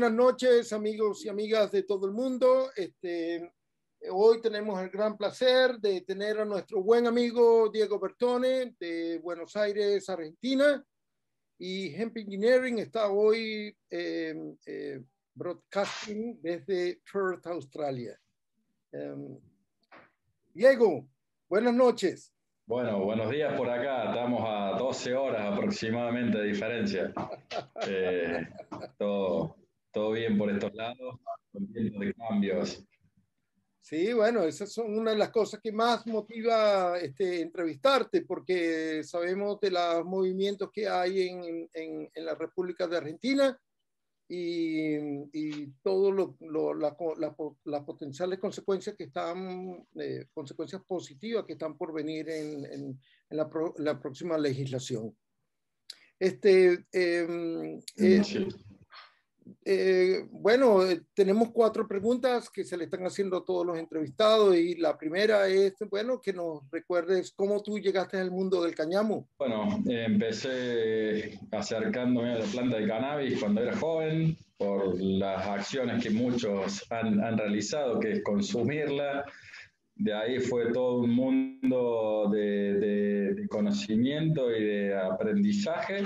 buenas noches, amigos y amigas de todo el mundo. Hoy tenemos el gran placer de tener a nuestro buen amigo Diego Bertone de Buenos Aires, Argentina. Y Hemp Engineering está hoy broadcasting desde Perth, Australia. Diego, buenas noches. Bueno, buenos días por acá. Estamos a 12 horas aproximadamente de diferencia. Todo bien por estos lados, contento de cambios. Sí, bueno, esas son una de las cosas que más motiva entrevistarte, porque sabemos de los movimientos que hay en la República de Argentina y todo las potenciales consecuencias que están, consecuencias positivas que están por venir en la próxima legislación. Sí. Bueno, tenemos 4 preguntas que se le están haciendo a todos los entrevistados y la primera es, bueno, que nos recuerdes cómo tú llegaste al mundo del cáñamo. Bueno, empecé acercándome a la planta de cannabis cuando era joven por las acciones que muchos han realizado, que es consumirla. De ahí fue todo un mundo de conocimiento y de aprendizaje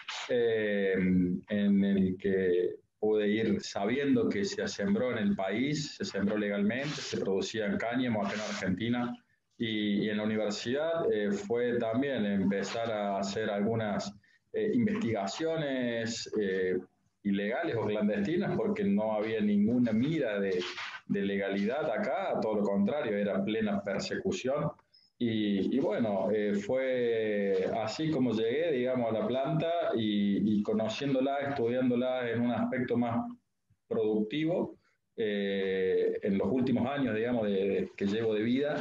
en el que pude ir sabiendo que se sembró en el país, se sembró legalmente, se producía en cáñamo acá en Argentina. Y en la universidad fue también empezar a hacer algunas investigaciones ilegales o clandestinas porque no había ninguna mira de legalidad acá, todo lo contrario, era plena persecución. Y bueno, fue así como llegué, digamos, a la planta y conociéndola, estudiándola en un aspecto más productivo en los últimos años, digamos, que llevo de vida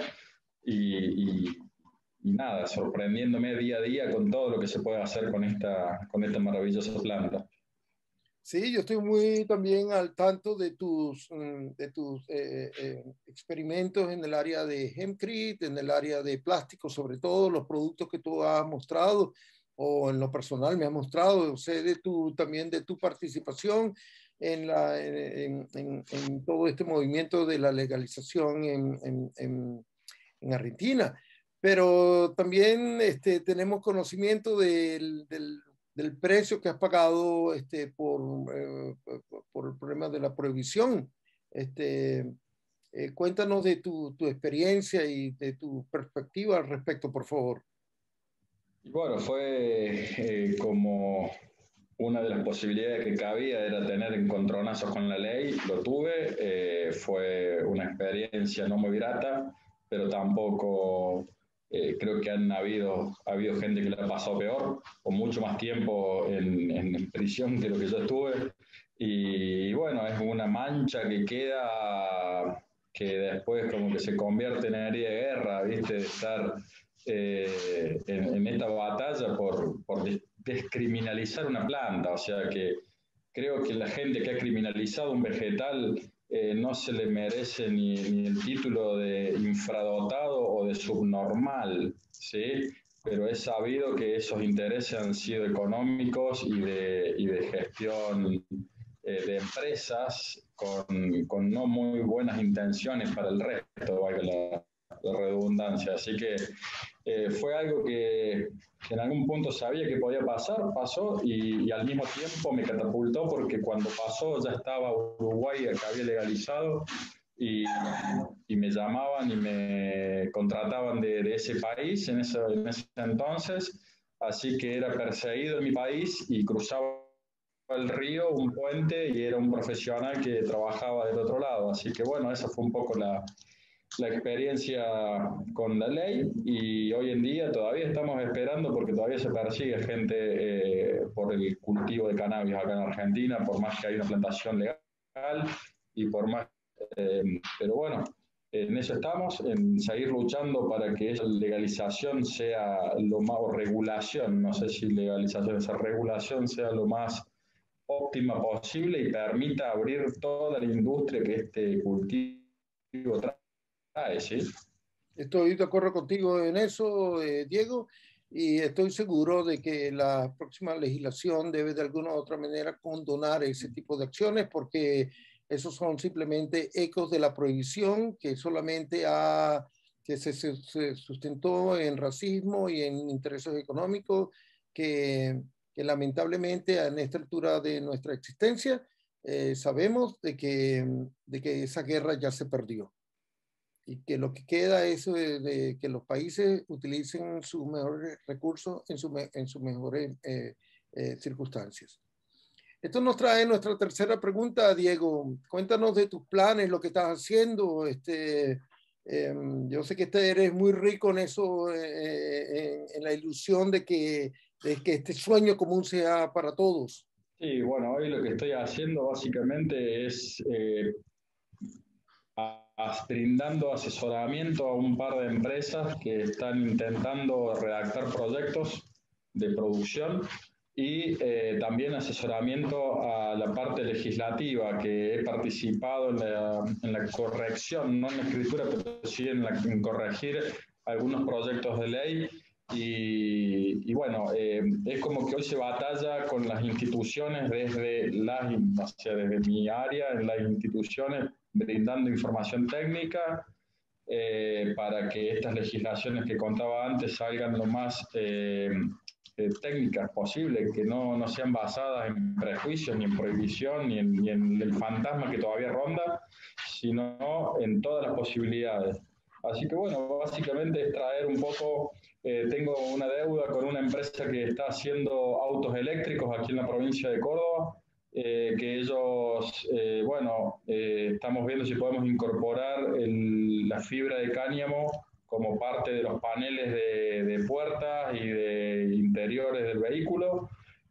y nada, sorprendiéndome día a día con todo lo que se puede hacer con esta maravillosa planta. Sí, yo estoy muy también al tanto de tus experimentos en el área de hempcrete, en el área de plástico, sobre todo los productos que tú has mostrado o en lo personal me has mostrado. Sé también de tu participación en todo este movimiento de la legalización en Argentina. Pero también tenemos conocimiento del precio que has pagado por el problema de la prohibición. Cuéntanos de tu experiencia y de tu perspectiva al respecto, por favor. Y bueno, fue como una de las posibilidades que cabía era tener encontronazos con la ley, lo tuve, fue una experiencia no muy grata, pero tampoco creo que ha habido gente que le ha pasado peor, o mucho más tiempo en prisión que lo que yo estuve. Y bueno, es una mancha que queda, que después como que se convierte en herida de guerra, ¿viste? De estar en esta batalla por descriminalizar una planta. O sea que creo que la gente que ha criminalizado un vegetal no se le merece ni el título de infradotado o de subnormal, ¿sí? Pero es sabido que esos intereses han sido económicos y de gestión de empresas con no muy buenas intenciones para el resto, valga la redundancia. Así que fue algo que en algún punto sabía que podía pasar, pasó y al mismo tiempo me catapultó porque cuando pasó ya estaba Uruguay que había legalizado y, y me llamaban y me contrataban de ese país en ese entonces, así que era perseguido en mi país y cruzaba el río, un puente y era un profesional que trabajaba del otro lado, así que bueno, esa fue un poco la experiencia con la ley y hoy en día todavía estamos esperando porque todavía se persigue gente por el cultivo de cannabis acá en Argentina, por más que hay una plantación legal y por más, pero bueno, en eso estamos, en seguir luchando para que esa legalización sea lo más, o regulación, no sé si legalización, esa regulación sea lo más óptima posible y permita abrir toda la industria que este cultivo trae. Sí. Estoy de acuerdo contigo en eso, Diego. y estoy seguro de que la próxima legislación debe de alguna u otra manera condonar ese tipo de acciones, porque esos son simplemente ecos de la prohibición que solamente se sustentó en racismo y en intereses económicos que lamentablemente en esta altura de nuestra existencia sabemos de que esa guerra ya se perdió y que lo que queda es de que los países utilicen sus mejores recursos en sus mejores circunstancias. Esto nos trae nuestra tercera pregunta, Diego. Cuéntanos de tus planes, lo que estás haciendo. Yo sé que eres muy rico en eso, en la ilusión de que este sueño común sea para todos. Sí, bueno, hoy lo que estoy haciendo básicamente es brindando asesoramiento a un par de empresas que están intentando redactar proyectos de producción y también asesoramiento a la parte legislativa, que he participado en la corrección, no en la escritura, pero sí en corregir algunos proyectos de ley. Y bueno, es como que hoy se batalla con las instituciones o sea, desde mi área, en las instituciones, brindando información técnica para que estas legislaciones que contaba antes salgan lo más técnicas posible, que no sean basadas en prejuicios, ni en prohibición, ni en el fantasma que todavía ronda, sino en todas las posibilidades. Así que bueno, básicamente es traer un poco, tengo una deuda con una empresa que está haciendo autos eléctricos aquí en la provincia de Córdoba, que ellos, estamos viendo si podemos incorporar la fibra de cáñamo como parte de los paneles de puertas y de interiores del vehículo.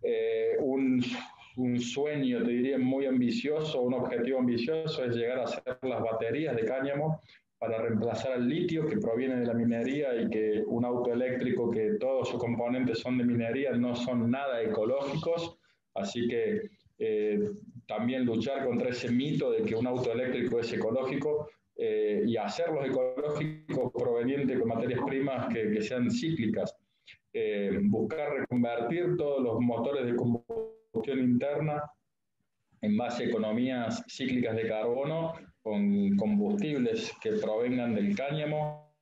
Un sueño, te diría, muy ambicioso, un objetivo ambicioso es llegar a hacer las baterías de cáñamo para reemplazar al litio que proviene de la minería y que un auto eléctrico que todos sus componentes son de minería no son nada ecológicos. Así que también luchar contra ese mito de que un auto eléctrico es ecológico y hacerlos ecológicos provenientes con materias primas que sean cíclicas. Buscar reconvertir todos los motores de combustión interna en base a economías cíclicas de carbono con combustibles que provengan del cáñamo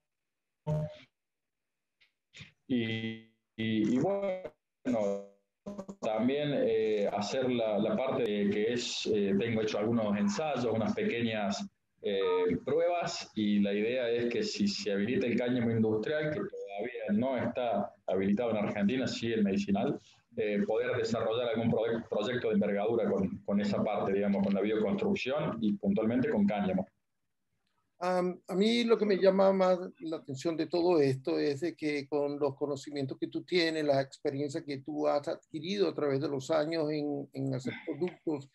y bueno, también hacer la parte que es, tengo hecho algunos ensayos, unas pequeñas pruebas y la idea es que si se habilita el cáñamo industrial, que todavía no está habilitado en Argentina, sí el medicinal, poder desarrollar algún proyecto de envergadura con esa parte, digamos, con la bioconstrucción y puntualmente con cáñamo. A mí lo que me llama más la atención de todo esto es de que con los conocimientos que tú tienes, la experiencia que tú has adquirido a través de los años en hacer productos,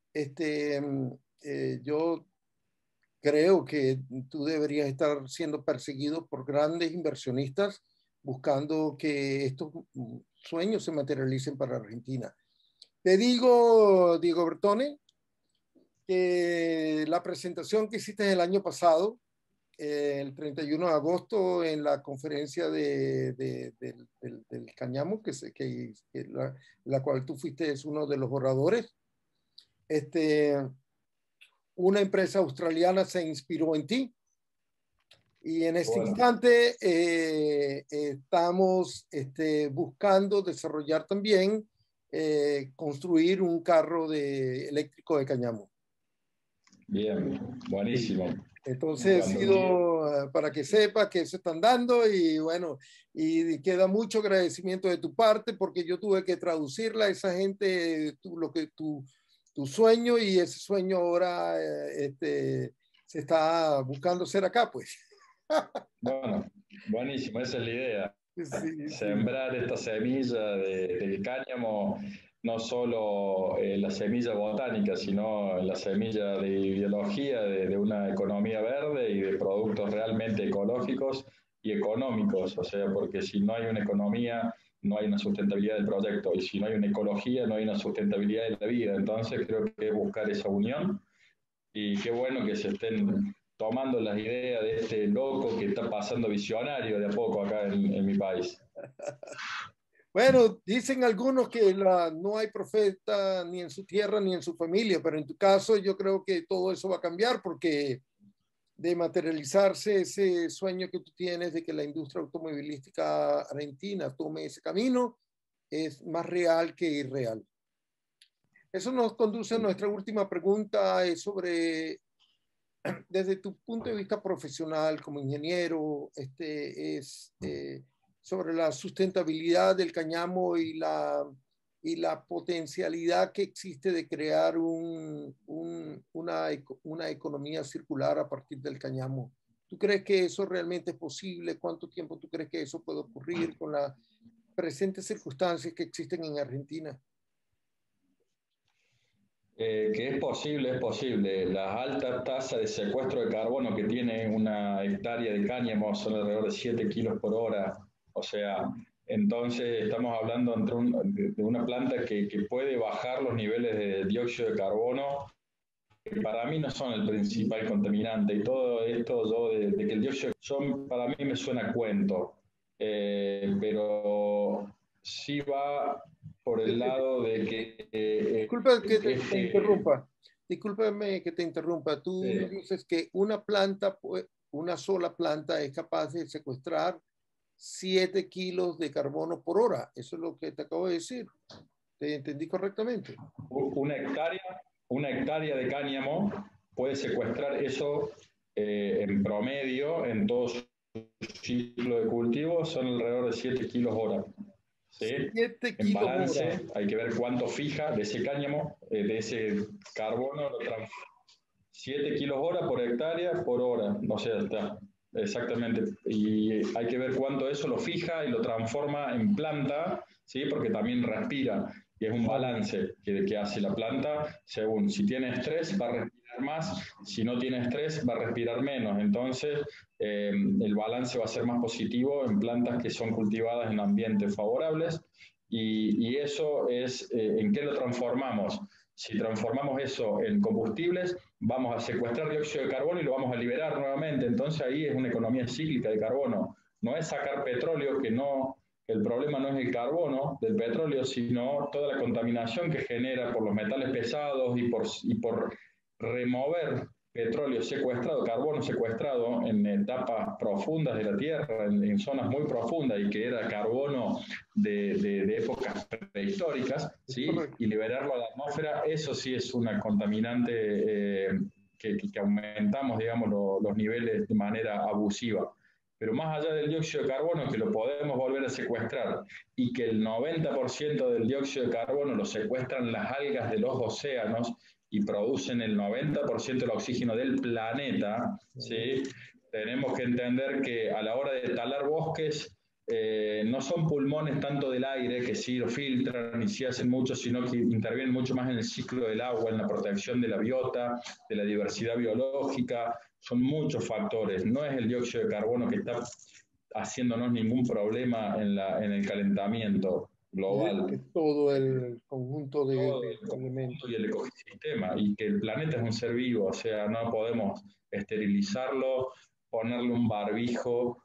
yo creo que tú deberías estar siendo perseguido por grandes inversionistas buscando que estos sueños se materialicen para Argentina. Te digo, Diego Bertone, que la presentación que hiciste el año pasado, el 31 de agosto, en la conferencia del Cañamo, la cual tú fuiste uno de los oradores, una empresa australiana se inspiró en ti. Y en este instante estamos buscando desarrollar también, construir un carro eléctrico de cáñamo. Bien, buenísimo. Sí. Entonces, para que sepas que se están dando y bueno, y queda mucho agradecimiento de tu parte porque yo tuve que traducirla a esa gente, tu sueño y ese sueño ahora se está buscando ser acá, pues. Bueno, buenísimo, esa es la idea. Sí, Sembrar esta semilla del cáñamo, no solo la semilla botánica, sino la semilla de ideología de una economía verde y de productos realmente ecológicos y económicos. O sea, porque si no hay una economía, no hay una sustentabilidad del proyecto, y si no hay una ecología, no hay una sustentabilidad de la vida. Entonces creo que es buscar esa unión y qué bueno que se estén tomando las ideas de este loco que está pasando visionario de a poco acá en mi país. Bueno, dicen algunos que no hay profeta ni en su tierra ni en su familia, pero en tu caso yo creo que todo eso va a cambiar porque de materializarse ese sueño que tú tienes de que la industria automovilística argentina tome ese camino, es más real que irreal. Eso nos conduce a nuestra última pregunta, es sobre, desde tu punto de vista profesional como ingeniero, sobre la sustentabilidad del cáñamo y la potencialidad que existe de crear una economía circular a partir del cáñamo. ¿Tú crees que eso realmente es posible? ¿Cuánto tiempo tú crees que eso puede ocurrir con las presentes circunstancias que existen en Argentina? Que es posible, es posible. Las altas tasas de secuestro de carbono que tiene una hectárea de cáñamo son alrededor de 7 kilos por hora. O sea, entonces estamos hablando de una planta que puede bajar los niveles de dióxido de carbono, que para mí no son el principal contaminante. Y todo esto de que el dióxido para mí me suena a cuento. Pero sí va por el lado de que Disculpa que te este, interrumpa. Discúlpame que te interrumpa. Tú me dices que una sola planta es capaz de secuestrar 7 kilos de carbono por hora. Eso es lo que te acabo de decir. ¿Te entendí correctamente? una una hectárea de cáñamo puede secuestrar eso en promedio en todo su ciclo de cultivo, son alrededor de 7 kilos hora. ¿Sí? 7 En kilos hora. balance hay que ver cuánto fija de ese cáñamo, de ese carbono, 7 kilos hora por hectárea por hora, o sea, está exactamente. Y hay que ver cuánto eso lo fija y lo transforma en planta, ¿sí? Porque también respira. Y es un balance que hace la planta según si tiene estrés va a respirar más, si no tiene estrés va a respirar menos. Entonces el balance va a ser más positivo en plantas que son cultivadas en ambientes favorables y eso es en qué lo transformamos. Si transformamos eso en combustibles, vamos a secuestrar dióxido de carbono y lo vamos a liberar nuevamente. Entonces ahí es una economía cíclica de carbono. No es sacar petróleo, el problema no es el carbono del petróleo, sino toda la contaminación que genera por los metales pesados y por remover petróleo secuestrado, carbono secuestrado en etapas profundas de la Tierra, en zonas muy profundas y que era carbono de épocas prehistóricas, ¿sí? Y liberarlo a la atmósfera, eso sí es una contaminante que aumentamos, digamos, los niveles de manera abusiva. Pero más allá del dióxido de carbono, que lo podemos volver a secuestrar y que el 90% del dióxido de carbono lo secuestran las algas de los océanos y producen el 90% del oxígeno del planeta, ¿sí? Tenemos que entender que a la hora de talar bosques, no son pulmones tanto del aire, que sí lo filtran y sí hacen mucho, sino que intervienen mucho más en el ciclo del agua, en la protección de la biota, de la diversidad biológica. Son muchos factores. No es el dióxido de carbono que está haciéndonos ningún problema en el calentamiento global. Es todo el conjunto Todo de el conjunto elementos. y el ecosistema, y que el planeta es un ser vivo, o sea, no podemos esterilizarlo, ponerle un barbijo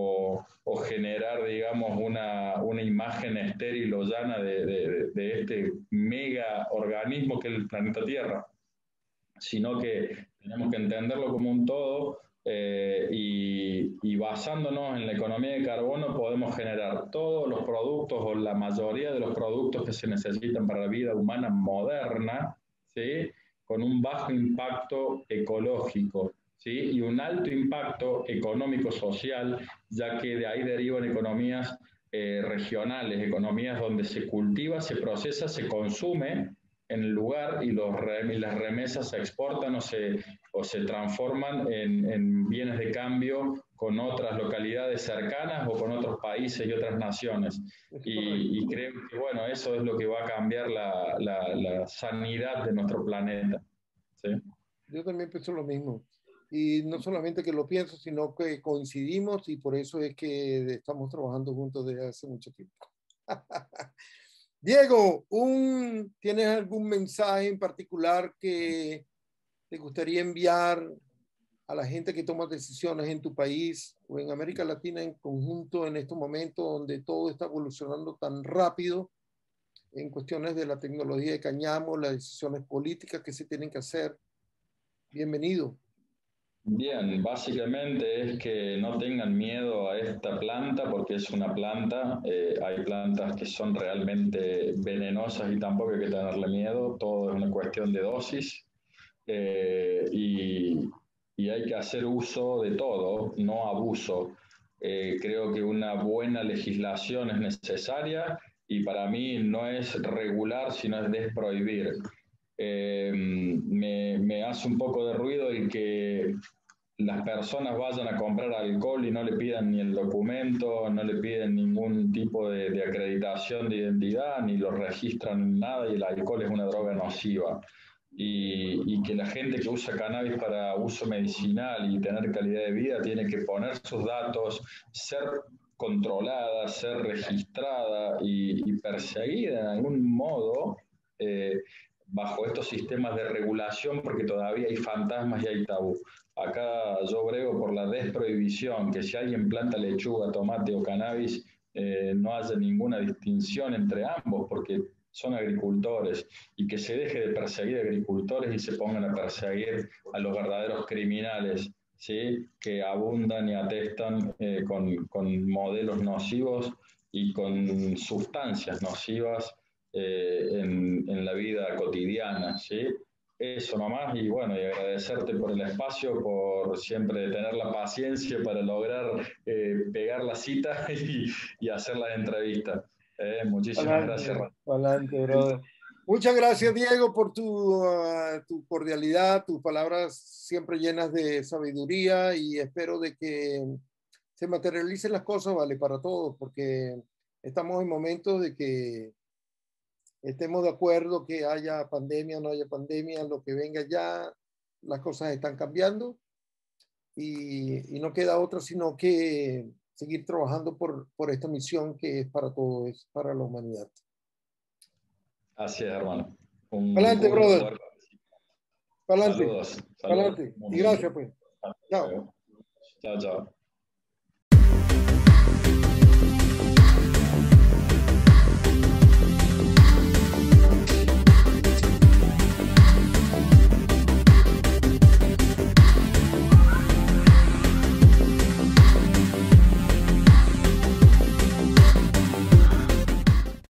o generar, digamos, una imagen estéril o llana de este mega organismo que es el planeta Tierra, sino que tenemos que entenderlo como un todo y basándonos en la economía de carbono podemos generar todos los productos o la mayoría de los productos que se necesitan para la vida humana moderna, ¿sí? Con un bajo impacto ecológico, ¿sí? Y un alto impacto económico-social, ya que de ahí derivan economías regionales, economías donde se cultiva, se procesa, se consume en el lugar y las remesas se exportan o se transforman en bienes de cambio con otras localidades cercanas o con otros países y otras naciones. Y creo que, bueno, eso es lo que va a cambiar la sanidad de nuestro planeta. ¿Sí? Yo también pienso lo mismo. Y no solamente que lo pienso, sino que coincidimos y por eso es que estamos trabajando juntos desde hace mucho tiempo. Diego, ¿tienes algún mensaje en particular que te gustaría enviar a la gente que toma decisiones en tu país o en América Latina en conjunto en estos momentos donde todo está evolucionando tan rápido en cuestiones de la tecnología de cáñamo, las decisiones políticas que se tienen que hacer. Bienvenido. Bien, básicamente es que no tengan miedo a esta planta porque es una planta. Hay plantas que son realmente venenosas y tampoco hay que tenerle miedo. Todo es una cuestión de dosis. Y hay que hacer uso de todo, no abuso. Creo que una buena legislación es necesaria y para mí no es regular, sino es desprohibir. Me hace un poco de ruido el que las personas vayan a comprar alcohol y no le pidan ni el documento, no le piden ningún tipo de acreditación de identidad, ni lo registran en nada, y el alcohol es una droga nociva. Y que la gente que usa cannabis para uso medicinal y tener calidad de vida tiene que poner sus datos, ser controlada, ser registrada y perseguida en algún modo bajo estos sistemas de regulación, porque todavía hay fantasmas y hay tabú. Acá yo brego por la desprohibición, que si alguien planta lechuga, tomate o cannabis, no haya ninguna distinción entre ambos, porque son agricultores, y que se deje de perseguir agricultores y se pongan a perseguir a los verdaderos criminales, ¿sí? Que abundan y atestan con modelos nocivos y con sustancias nocivas en la vida cotidiana, ¿sí? Eso nomás, y bueno, y agradecerte por el espacio, por siempre tener la paciencia para lograr pegar la cita y hacer las entrevistas. Muchísimas gracias, Adelante, adelante, brother. Muchas gracias, Diego, por tu cordialidad, tus palabras siempre llenas de sabiduría y espero de que se materialicen las cosas, vale, para todos, porque estamos en momentos de que estemos de acuerdo que haya pandemia o no haya pandemia, lo que venga ya, las cosas están cambiando y no queda otra sino que seguir trabajando por esta misión que es para todos, es para la humanidad. Así es, hermano. Un Adelante, gusto brother. poder. Adelante. Saludos. Saludos. Adelante. Y gracias, pues. Chao. Chao, chao.